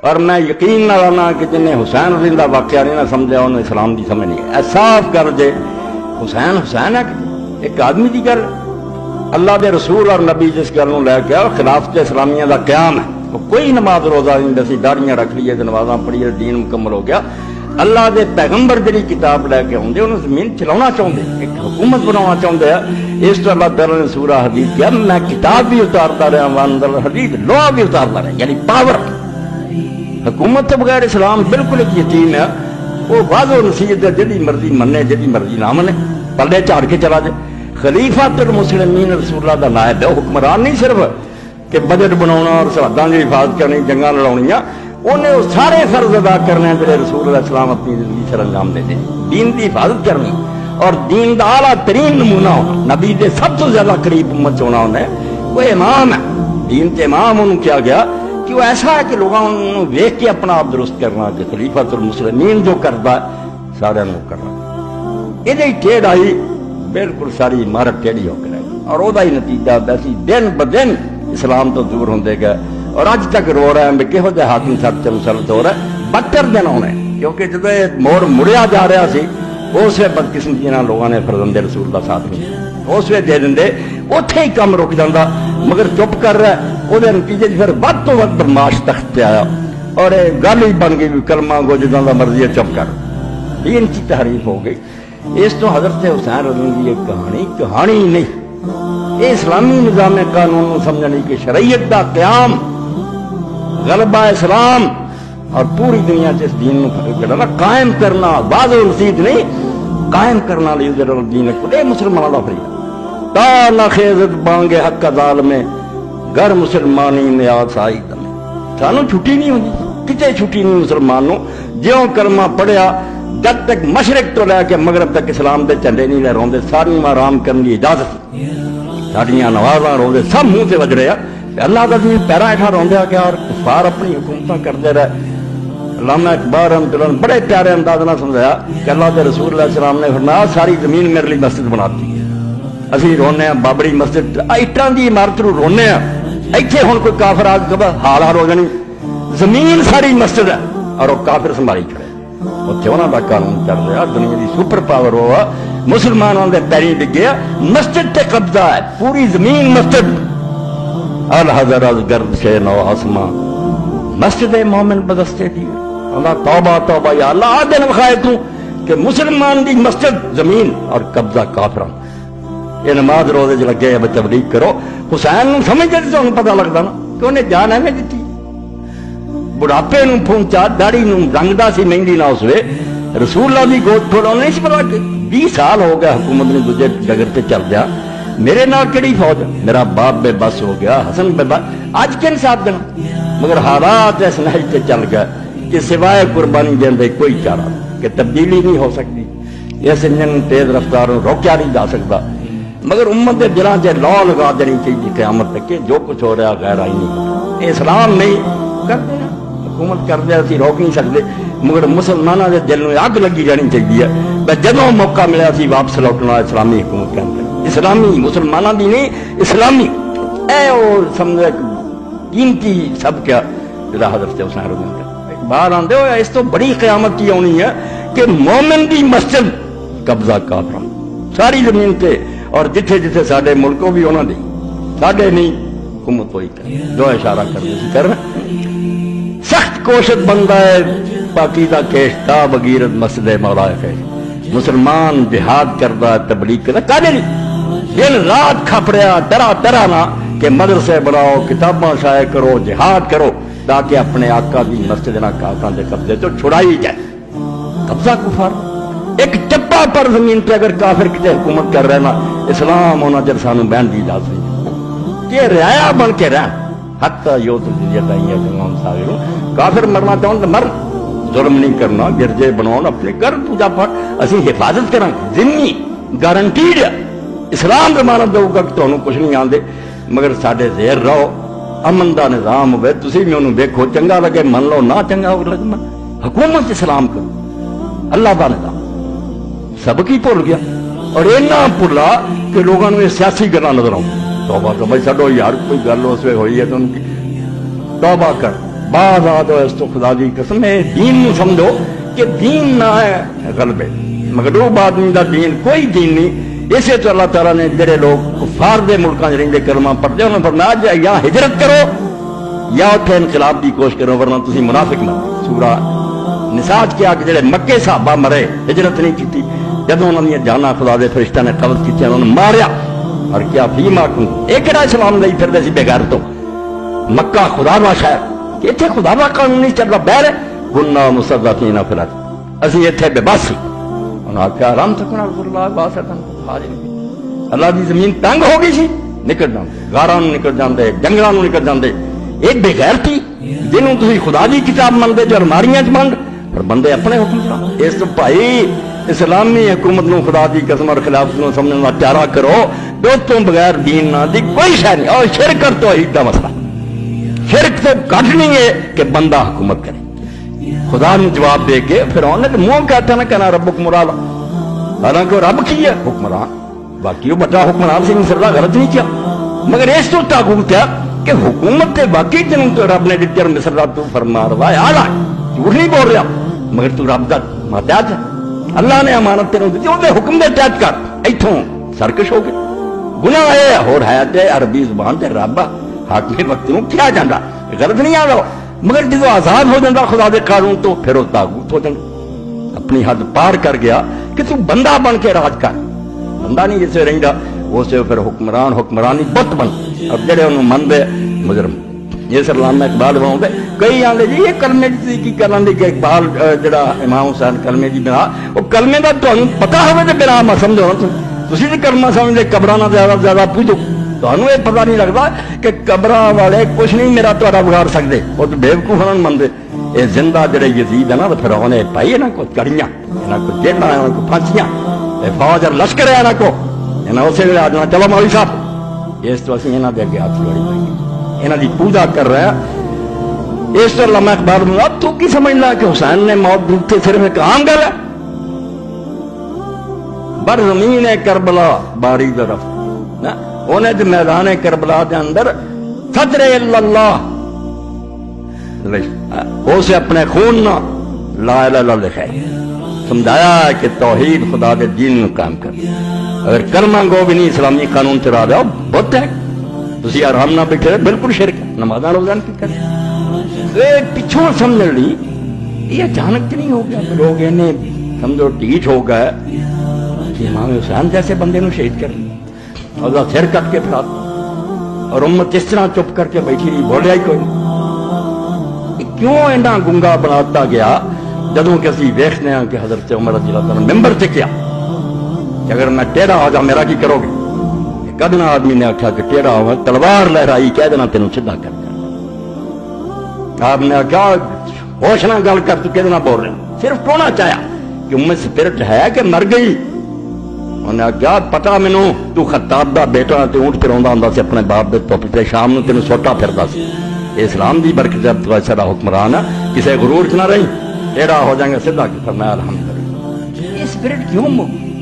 پر میں یقین نہ لانا کہ جنہیں حسین رضی اللہ واقعہ نہیں نہ سمجھا انہیں اسلام دی سمجھ نہیں ہے. صاف کر جے حسین حسین ہے ایک آدمی دی گل. اللہ دے رسول اور نبی جس گل لے کے خلافت اسلامیہ دا قیام ہے. کوئی نماز روزہ نہیں دسی داڑیاں رکھ لیے نمازاں پڑھیے دین مکمل ہو گیا. اللہ دے پیغمبر جڑی کتاب لے کے آتے انہوں زمین چلانا چاہتے ایک حکومت بنانا چاہتے ہیں. اس تو اللہ تعالیٰ نے سورہ حدید کیا میں کتاب بھی اتارتا رہا واندر حدید لوہا بھی اتارتا رہا یعنی پاور. حکومت تو بغیر اسلام بالکل ایک یتیم ہے. وہ واضح نصیحت ہے جدی مرضی منے جدی مرضی نہ منے پلے جھاڑ کے چلا جائے. خلیفۃ المسلمین رسول اللہ دا نائب ہے. حکمران نہیں صرف کہ بجٹ بنانا اور سرحداں کی حفاظت کرنی جنگاں لڑاؤنیاں انہیں وہ سارے فرض ادا کرنے جڑے رسول اللہ السلام اپنی زندگی سر انجام دیتے. دین کی حفاظت کرنی اور دین دا اعلیٰ ترین نمونہ ہونا نبی دے سب سے زیادہ قریب امت ہونا انہیں وہ امام ہے. دین کے امام انہوں کیا گیا کہ وہ ایسا ہے کہ لوگوں انہوں ویک کے اپنا آپ درست کرنا کہ خلیفۃ المسلمین جو کرتا ہے سارے انہوں کرنا. یہ ٹیڑھ آئی بالکل ساری عمارت ٹیڑھی ہو کے رہی اور وہ نتیجہ ویسی دن بدن اسلام تو دور ہوندے گئے اور اج تک رو رہے ہیں کہ کہو جہ حاکم سب سے مسلط ہو رہا ہے. بدتر دن ہونے کیونکہ جب موڑ مڑیا جا رہا سی اس وقت بدقسمتی لوگوں نے فرزند رسول کا ساتھ نہیں اس وقت دے دیں اتنے ہی کام رک جاتا مگر چپ کر رہا ہے. وہ نتیجے پھر ود تو ود بدماش تخت پہ آیا اور گل ہی بن گئی کلمہ گو جدوں کا مرضی ہے چپ کر. دین کی تحریف ہو گئی. اس تو حضرت حسین رضی اللہ کی یہ کہانی نہیں یہ اسلامی نظام قانون سمجھنے کی شریعت دا قیام غلبہ اسلام اور پوری دنیا سے اس دین کو قائم کرنا واضح رسید نہیں قائم کرنا دین کو مسلمانوں کا فرید تا نہ خیزت بانگے حق ظالم میں گر مسلمانی نیاز آئی تمہیں سانو چھٹی نہیں ہوتی کتے چھٹی نہیں مسلمانوں جیوں کلمہ پڑھیا جب تک مشرق تو لے کے مغرب تک اسلام دے جھنڈے نہیں لے روندے ساری آرام کرنے کی اجازت ساڑیاں نوازاں روندے سب منہ سے وج رہے ہیں اللہ کا دین پیرا ہٹا روندے آ گیا اور کفار اپنی حکومتیں کرتے رہے. علامہ اقبال رحمۃ اللہ بڑے پیارے انداز نہ سمجھایا کہ اللہ کے رسول اللہ السلام نے فرمایا ساری زمین میرے لیے مسجد بنا دی. اسی رونے ہیں بابری مسجد اٹاں دی عمارت نو رونے ہیں ایتھے ہن کوئی کافر آ کے حال ہو جانی زمین ساری مسجد ہے اور وہ کافر سنبھالی کھڑے اتنے انہوں کا قانون چل رہا دنیا کی سپر پاور ہوا مسلمانوں کے پیری ڈگیا مسجد تے قبضہ ہے پوری زمین مسجد الحضر از گرد سے نو آسمان مسجد مومن بدستے دی. اللہ توبہ توبہ یا اللہ آ دن بخائے تو کہ مسلمان دی مسجد زمین اور قبضہ کافران. یہ نماز روزے جو لگے ہے تبلیغ کرو حسین سمجھ جاتے تو انہوں پتہ لگتا نا کہ انہیں جان ہے میں دیتی بڑھاپے نو پہنچا داڑھی نو رنگدا سی مہندی نہ اس وے رسول اللہ دی گود پھوڑا نہیں سی پتا 20 سال ہو گیا حکومت نے دوجے ڈگر پہ چل گیا میرے نال کیڑی فوج میرا باپ بے بس ہو گیا حسن بے بس آج کن ساتھ دینا مگر حالات اس نہج تے چل گیا کہ سوائے قربانی دین دے کوئی چارہ کہ تبدیلی نہیں ہو سکتی اس انجن تیز رفتاروں روکیا نہیں جا سکتا مگر امت دے دلان سے لو لگا دینی چاہیے قیامت تک کہ جو کچھ ہو رہا غیر آئی نہیں اسلام نہیں کرتے حکومت کرتے اسی روک نہیں سکتے مگر مسلمانوں کے دل میں اگ لگی جانی چاہیے جدوں موقع ملیا اسی واپس لوٹنا اسلامی حکومت کے اندر اسلامی مسلمانوں کی نہیں اسلامی اے وہ سمجھے قیمتی سب کیا جدا حضرت حسین رضی اللہ باہر آندے ہو اس تو بڑی قیامت کی آنی ہے کہ مومن دی مسجد قبضہ کافراں ساری زمین تے اور جتھے جتھے ساڈے ملکوں بھی انہاں دی ساڈے نہیں حکومت ہوئی جو اشارہ کر سخت کوشش بندہ ہے پاکیزہ کیشتا بغیرت مسجد مولا ہے مسلمان جہاد کرتا تبلیغ کرتا کانے نہیں دن رات کھپڑیا ڈرا ڈرا نہ کہ مدرسے بناؤ کتاباں شائع کرو جہاد کرو تاکہ اپنے آقا کی مسجد نہ کافراں دے قبضے تو چھڑائی جائے. قبضہ کفار ایک چپا پر زمین پہ اگر کافر کتے حکومت کر رہے نا اسلام ہونا جب سانو بہن دی اجازت نہیں کہ رعایا بن کے رہن حتی یوت الجزیۃ عن یدٍ وہم صاغرون. کافر مرنا چاہوں تو مر ظلم نہیں کرنا گرجے بناؤ اپنے گھر پوجا پاٹ اسی حفاظت کریں ذمہ گارنٹیڈ اسلام ضمانت دو گا کہ تمہیں کچھ نہیں آندے مگر ساڈے زیر رہو امن دا نظام ہوئے تسی بھی انہوں دیکھو چنگا لگے من لو نہ چنگا لگے من حکومت اسلام کرو اللہ دا نظام سب کی بھول گیا اور اینا بھولا کہ لوگوں نے سیاسی گلاں نظر آؤں توبہ تو بھائی چھڈو یار کوئی گل اس وقت ہوئی ہے تو ان کی توبہ کر بعض آدھو اس تو خدا دی قسم ہے دین نو سمجھو کہ دین نہ ہے غلبے، مغلوب آدمی دا دین کوئی دین نہیں۔ اسے تو اللہ تعالیٰ نے جڑے لوگ کفار دے ملکاں رہندے کلمہ پڑھتے انہوں نے فرمایا یا ہجرت کرو یا اتنے انقلاب دی کوشش کرو ورنہ تسی منافق نہ۔ سورہ نساء کے آگے جڑے مکے صحابہ مرے ہجرت نہیں کی، جدوں انہوں نے جانا خدا دے فرشتہ نے قبض کی انہوں نے ماریا اور کیا فی ماکم ایک کہڑا اسلام لئی پھر دے سی بے غیرتوں مکہ خدا دا شہر کہ اتنے خدا دا قانون نہیں چل رہا بہر گناہ مصدقین فی الارض اسی اتنے بے بس سی۔ انہوں نے کہا رام تکن اللہ باسطن اللہ دی زمین تنگ ہو گئی سی نکل جاندے غاراں نکل جاندے جنگلاں نکل جاندے ایک بے غیرتی جنہوں تسی خدا دی کتاب مندے جو الماریاں چ بند پر بندے اپنے حکم چلا۔ اس تو بھائی اسلامی حکومت نو خدا دی قسم اور خلافت نو سمجھنے کا پیارا کرو تو تم بغیر دین نہ دی کوئی شے نہیں۔ اور شرک کر تو عید دا مسئلہ شرک تو کٹ نہیں ہے کہ بندہ حکومت کرے۔ خدا نے جواب دے کے فرعون نے منہ کہتا نہ کہنا ربکم الاعلی، حالانکہ رب کی ہے حکمران، باقی وہ بڑا حکمران سے مصر دا غلط نہیں کیا مگر اس تو تاغوت ہے کہ حکومت تے باقی جنوں تو رب نے دتی اور مصر دا تو فرما رہا ہے اعلی جھوٹ نہیں بول رہا مگر تو رب دا ماتحت ہے۔ اللہ نے امانت تینوں دیتی انہوں نے حکم دے تحت کر ایتھوں سرکش ہو گئے گناہ ہے اور حیات ہے عربی زبان تے رب حاکم وقت نو کیا جاندا غلط نہیں آ رہا مگر جدو آزاد ہو جاتا خدا دے قانون تو پھر وہ تاغوت ہو جاتا اپنی حد پار کر گیا کہ تو بندہ بن کے راج کر بندہ نہیں جسے رہندا اسے پھر حکمران حکمرانی بت بن اب جڑے انہوں مندے مجرم یہ سر علامہ اقبال بہوں کئی آندے جی یہ کلمے کی کرن دی کہ اقبال جڑا امام حسین کلمے دی بنا وہ کلمے دا تانوں پتہ ہوے تے بنا ما سمجھو تسی تے کلمہ سمجھدے قبراں نال زیادہ پوجو تانوں یہ پتہ نہیں لگتا کہ قبراں والے کچھ نہیں میرا تہاڈا بگاڑ سکدے وہ تو بیوقوف ہن مندے اے زندہ جڑے یزید ہے نا فرعون نے پائی انہاں کو کڑیاں انہاں کو جیلاں انہاں کو پھانسیاں اے فوج اور لشکر ہے انہاں کو انہاں اسے ویلے آجنا چلو مولوی صاحب اس تو اسی انہاں دے اگے ہاتھ جوڑی پائی انہاں دی پوجا کر رہے ہیں۔ اس تو علامہ اقبال بولا تو کی سمجھنا کہ حسین نے موت دیتے صرف ایک عام گل ہے بر زمین کربلا باری طرف انہیں تو میدان کربلا دے اندر فجر اللہ اسے اپنے خون نہ لا الہ الا اللہ لکھا سمجھایا کہ توحید خدا دے دین قائم کر اگر کلمہ گو بھی نہیں اسلامی قانون چلا رہا بہت ہے تسی آرام نہ بیٹھے بالکل شرک ہے نمازاں روزان کی کریں پچھوں سمجھ لی یہ اچانک نہیں ہو گیا لوگ انہیں سمجھو ڈیٹ ہو گئے کہ امام حسین جیسے بندے نو شہید کر لیا اور سر کٹ کے پھرا اور امت اس طرح چپ کر کے بیٹھی رہی بولیا ہی کوئی نہیں کیوں اینا گنگا بناتا گیا جدوں کہ اسی دیکھتے ہیں کہ حضرت عمر رضی اللہ تعالیٰ ممبر سے کیا کہ اگر میں ٹیڑھا ہو جا میرا کی کرو گے کدنا آدمی نے آکھا کہ ٹیڑھا ہوا تلوار لہرائی کہہ دینا تینوں سیدھا کر آپ نے آکھا ہوش نہ گل کر تو کہہ دینا بول رہے صرف ٹونا چاہیا کہ امت سپرٹ ہے کہ مر گئی انہوں نے آکھا پتا مینوں تو خطاب دا بیٹا تے اونٹ پھروندا ہوندا سی اپنے باپ دے توپ تے شام نو تینوں سوٹا پھردا سی اسلام دی برکت جب تو ایسا حکمران ہے کسے غرور چ نہ رہی ٹیڑھا ہو جائیں گے سیدھا کہ فرمایا الحمدللہ یہ سپرٹ کیوں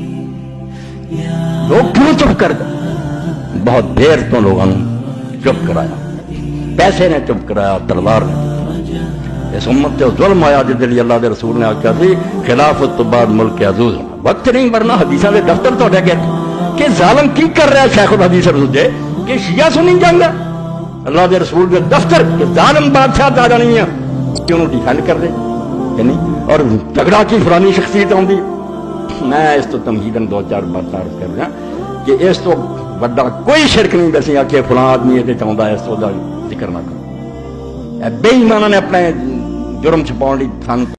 لوگ کیوں چپ کر گئے بہت دیر تو لوگوں نے چپ کرایا پیسے نے چپ کرایا تلوار نے اس امت سے ظلم آیا جس لیے اللہ دے رسول نے آکھا سی خلافت تو بعد ملک عزوز ہونا وقت نہیں ورنہ حدیثاں دے دفتر تو اٹھے گئے کہ ظالم کی کر رہا ہے شیخ الحدیث رسول کہ شیعہ سنی جنگ اللہ دے رسول دے دفتر کہ ظالم بادشاہ تازہ نہیں ہے کہ انہوں ڈیفینڈ کر دے نہیں اور جھگڑا کی فلانی شخصیت آؤں میں اس تو تمہیدن دو چار بات عرض کر رہا کہ اس تو بڑا کوئی شرک نہیں ویسے آکھے فلاں آدمی یہ چاہتا ہے اس تو ذکر نہ کرو بے ایمانہ نے اپنے جرم چھپاؤن لی